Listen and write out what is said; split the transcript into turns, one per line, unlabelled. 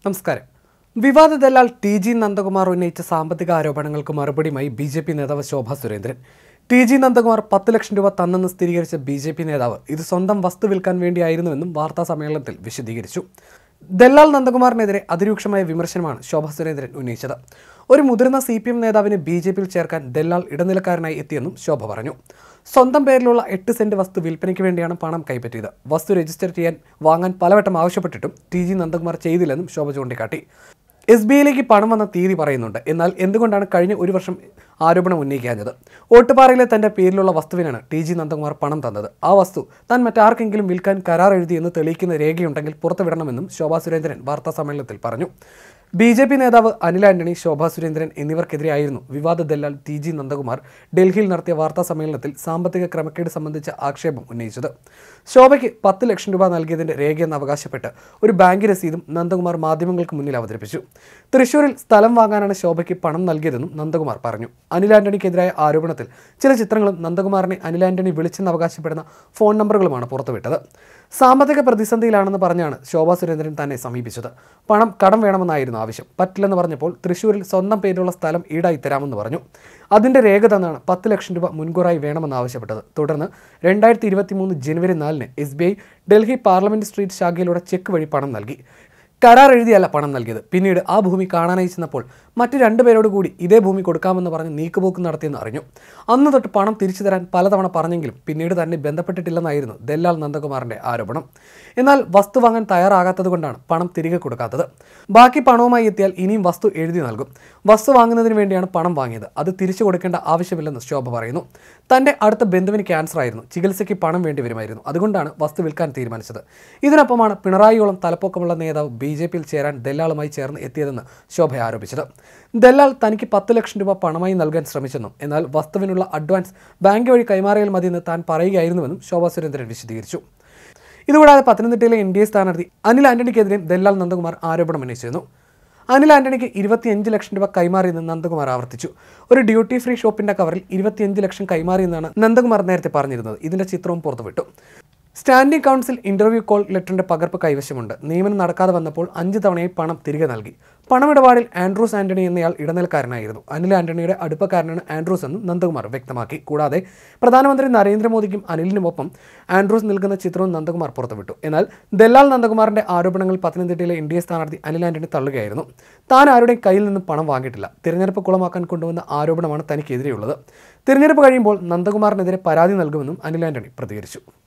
നമസ്കാരം. വിവാദ ദല്ലാൽ ടി.ജി. നന്ദകുമാർ ഉന്നയിച്ച സാമ്പത്തിക ആരോപണങ്ങൾക്ക് മറുപടിയുമായി ബി.ജെ.പി. നേതാവ് ശോഭാ സുരേന്ദ്രൻ. ടി.ജി. നന്ദകുമാർ 10 ലക്ഷം രൂപ തന്നെന്ന് സ്ഥിരീകരിച്ച ബി.ജെ.പി. നേതാവ് ഇത് സ്വന്തം വസ്തു വിൽക്കാൻ വേണ്ടിയായിരുന്നുവെന്നും വാർത്താ സമ്മേളനത്തിൽ വിശദീകരിച്ചു. ദല്ലാൽ നന്ദകുമാറിനെതിരെ അതിരൂക്ഷമായ വിമർശനമാണ് ശോഭാ സുരേന്ദ്രൻ ഉന്നയിച്ചത്. ഒരു മുതിർന്ന CPM നേതാവിനെ ബി.ജെ.പിയിൽ ചേർക്കാൻ ദല്ലാൽ ഇടനിലക്കാരനായി എത്തിയെന്നും ശോഭ പറഞ്ഞു. സ്വന്തം പേരിലുള്ള 8 സെന്റ് വസ്തു വിൽപ്പനയ്ക്ക് വേണ്ടിയാണ് പണം കൈപ്പറ്റിയത്. വസ്തു രജിസ്റ്റർ ചെയ്യാൻ വാങ്ങാൻ പലവട്ടം ആവശ്യപ്പെട്ടിട്ടും ടി.ജി. നന്ദകുമാർ ചെയ്തില്ലെന്നും ശോഭ ചൂണ്ടിക്കാട്ടി. SBIയിലേക്ക് പണം വന്ന തീയതി പറയുന്നുണ്ട്. എന്നാൽ എന്തുകൊണ്ടാണ് കഴിഞ്ഞ ഒരു വർഷം ആരോപണം ഉന്നയിക്കാഞ്ഞത്? ഓട്ടുപാറയിലെ തന്റെ പേരിലുള്ള വസ്തുവിനാണ് ടി.ജി. നന്ദകുമാർ പണം തന്നത്. ആ വസ്തു താൻ മറ്റാർക്കെങ്കിലും വിൽക്കാൻ കരാർ എഴുതിയെന്ന് തെളിയിക്കുന്ന രേഖയുണ്ടെങ്കിൽ പുറത്തുവിടണമെന്നും ശോഭാ സുരേന്ദ്രൻ വാർത്താ സമ്മേളനത്തിൽ പറഞ്ഞു. ബി.ജെ.പി. നേതാവ് അനിൽ ആന്റണി, ശോഭാ സുരേന്ദ്രൻ എന്നിവർക്കെതിരെയായിരുന്നു വിവാദ ദല്ലാൽ ടി.ജി. നന്ദകുമാർ ഡൽഹിയിൽ നടത്തിയ വാർത്താ സമ്മേളനത്തിൽ സാമ്പത്തിക ക്രമക്കേട് സംബന്ധിച്ച ആക്ഷേപം ഉന്നയിച്ചത്. ശോഭയ്ക്ക് 10 ലക്ഷം രൂപ നൽകിയതിന്റെ രേഖയെന്ന് അവകാശപ്പെട്ട് ഒരു ബാങ്ക് രസീതും നന്ദകുമാർ മാധ്യമങ്ങൾക്ക് മുന്നിൽ അവതരിപ്പിച്ചു. തൃശൂരിൽ സ്ഥലം വാങ്ങാനാണ് ശോഭയ്ക്ക് പണം നൽകിയതെന്നും നന്ദകുമാർ പറഞ്ഞു. അനിൽ ആന്റണിക്കെതിരായ ആരോപണത്തിൽ ചില ചിത്രങ്ങളും നന്ദകുമാറിനെ അനിൽ ആന്റണി വിളിച്ചെന്ന് അവകാശപ്പെടുന്ന ഫോൺ നമ്പറുകളുമാണ് പുറത്തുവിട്ടത്. സാമ്പത്തിക പ്രതിസന്ധിയിലാണെന്ന് പറഞ്ഞാണ് ശോഭാ സുരേന്ദ്രൻ തന്നെ സമീപിച്ചത്. പണം കടം വേണമെന്നായിരുന്നു ആവശ്യം. പറ്റില്ലെന്ന് പറഞ്ഞപ്പോൾ തൃശൂരിൽ സ്വന്തം പേരിലുള്ള സ്ഥലം ഈടായി തരാമെന്ന് പറഞ്ഞു. അതിന്റെ രേഖ തന്നാണ് 10 ലക്ഷം രൂപ മുൻകൂറായി വേണമെന്ന് ആവശ്യപ്പെട്ടത്. തുടർന്ന് 2023 ജനുവരി 4-ന് SBI ഡൽഹി പാർലമെന്റ് സ്ട്രീറ്റ് ശാഖയിലൂടെ ചെക്ക് വഴി പണം നൽകി. കരാർ എഴുതിയല്ല പണം നൽകിയത്. പിന്നീട് ആ ഭൂമി കാണാനായി ചെന്നപ്പോൾ മറ്റ് 2 പേരോട് കൂടി ഇതേ ഭൂമി കൊടുക്കാമെന്ന് പറഞ്ഞ് നീക്കുപോക്ക് നടത്തിയെന്ന് അറിഞ്ഞു. അന്ന് തൊട്ട് പണം തിരിച്ചു തരാൻ പലതവണ പറഞ്ഞെങ്കിലും പിന്നീട് തന്നെ ബന്ധപ്പെട്ടിട്ടില്ലെന്നായിരുന്നു ദല്ലാൽ നന്ദകുമാറിന്റെ ആരോപണം. എന്നാൽ വസ്തു വാങ്ങാൻ തയ്യാറാകാത്തത് കൊണ്ടാണ് പണം തിരികെ കൊടുക്കാത്തത്. ബാക്കി പണവുമായി എത്തിയാൽ ഇനിയും വസ്തു എഴുതി നൽകും. വസ്തു വാങ്ങുന്നതിന് വേണ്ടിയാണ് പണം വാങ്ങിയത്. അത് തിരിച്ചു കൊടുക്കേണ്ട ആവശ്യമില്ലെന്ന് ശോഭ പറയുന്നു. തന്റെ അടുത്ത ബന്ധുവിന് ക്യാൻസർ ആയിരുന്നു. ചികിത്സയ്ക്ക് പണം വേണ്ടി വരുമായിരുന്നു. അതുകൊണ്ടാണ് വസ്തു വിൽക്കാൻ തീരുമാനിച്ചത്. ഇതിനൊപ്പമാണ് പിണറായിയോളം തലപ്പൊക്കമുള്ള നേതാവ് ബി.ജെ.പിയിൽ ചേരാൻ ദല്ലാളുമായി ചേർന്ന് എത്തിയതെന്ന് ശോഭ ആരോപിച്ചത്. ദല്ലാൽ തനിക്ക് 10 ലക്ഷം രൂപ പണമായി നൽകാൻ ശ്രമിച്ചെന്നും എന്നാൽ വസ്തുവിനുള്ള അഡ്വാൻസ് ബാങ്ക് വഴി കൈമാറിയാൽ മതിയെന്ന് താൻ പറയുകയായിരുന്നുവെന്നും ശോഭാ സുരേന്ദ്രൻ വിശദീകരിച്ചു. ഇതുകൂടാതെ പത്തനംതിട്ടയിലെ NDA സ്ഥാനാർത്ഥി അനിൽ ആന്റണിക്കെതിരെയും ദല്ലാൽ നന്ദകുമാർ ആരോപണം ഉന്നയിച്ചിരുന്നു. അനിൽ ആന്റണിക്ക് 25 ലക്ഷം രൂപ കൈമാറിയെന്ന് നന്ദകുമാർ ആവർത്തിച്ചു. ഒരു ഡ്യൂട്ടി ഫ്രീ ഷോപ്പിന്റെ കവറിൽ 25 ലക്ഷം കൈമാറിയെന്നാണ് നന്ദകുമാർ നേരത്തെ പറഞ്ഞിരുന്നത്. ഇതിന്റെ ചിത്രവും പുറത്തുവിട്ടു. സ്റ്റാൻഡിംഗ് കൗൺസിൽ ഇന്റർവ്യൂ കോൾ ലെറ്ററിന്റെ പകർപ്പ് കൈവശമുണ്ട്. നിയമനം നടക്കാതെ വന്നപ്പോൾ 5 തവണയായി പണം തിരികെ നൽകി. പണമിടപാടിൽ ആൻഡ്രൂസ് ആന്റണി എന്നയാൾ ഇടനിലക്കാരനായിരുന്നു. അനിൽ ആന്റണിയുടെ അടുപ്പക്കാരനാണ് ആൻഡ്രൂസ് എന്നും നന്ദകുമാർ വ്യക്തമാക്കി. കൂടാതെ പ്രധാനമന്ത്രി നരേന്ദ്രമോദിക്കും അനിലിനുമൊപ്പം ആൻഡ്രൂസ് നിൽക്കുന്ന ചിത്രവും നന്ദകുമാർ പുറത്തുവിട്ടു. എന്നാൽ ദല്ലാൽ നന്ദകുമാറിന്റെ ആരോപണങ്ങൾ പത്തനംതിട്ടയിലെ NDA സ്ഥാനാർത്ഥി അനിൽ ആന്റണി തള്ളുകയായിരുന്നു. താൻ ആരുടെയും കയ്യിൽ നിന്നും പണം വാങ്ങിയിട്ടില്ല. തിരഞ്ഞെടുപ്പ് കുളമാക്കാൻ കൊണ്ടുവന്ന ആരോപണമാണ് തനിക്കെതിരെയുള്ളത്. തിരഞ്ഞെടുപ്പ് കഴിയുമ്പോൾ നന്ദകുമാറിനെതിരെ പരാതി നൽകുമെന്നും അനിൽ ആന്റണി പ്രതികരിച്ചു.